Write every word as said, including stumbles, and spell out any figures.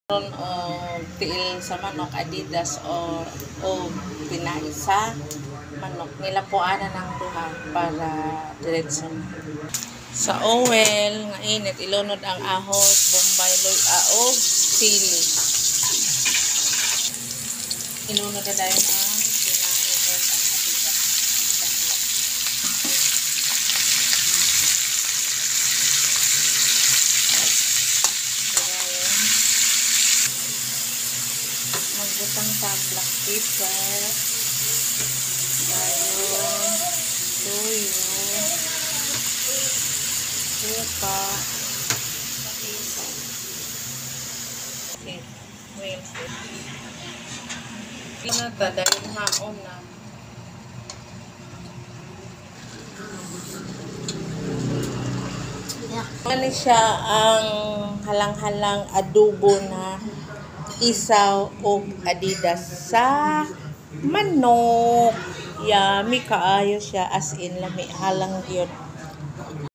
o tiil sa manok Adidas o o pinaisa sa manok nilapuanan ng duha para diretso sa oil nga init ilunod ang ahos, bombay, luya o sili. Ilunod na dayon ang pinaisa ang Adidas. Magbutang sa black pepper, dayon tuyo, suka, well, ito na ta dahil haon na. Ano siya ang halang-halang adobo na isaw o Adidas sa manok. Yummy kaayo siya as in lami halang yun.